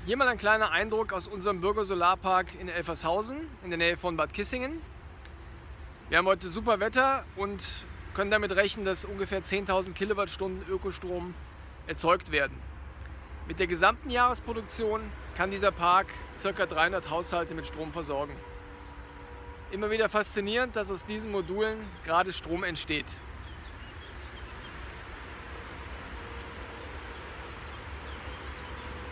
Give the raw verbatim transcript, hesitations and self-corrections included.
Hier mal ein kleiner Eindruck aus unserem Bürgersolarpark in Elfershausen in der Nähe von Bad Kissingen. Wir haben heute super Wetter und können damit rechnen, dass ungefähr zehntausend Kilowattstunden Ökostrom erzeugt werden. Mit der gesamten Jahresproduktion kann dieser Park ca. dreihundert Haushalte mit Strom versorgen. Immer wieder faszinierend, dass aus diesen Modulen gerade Strom entsteht.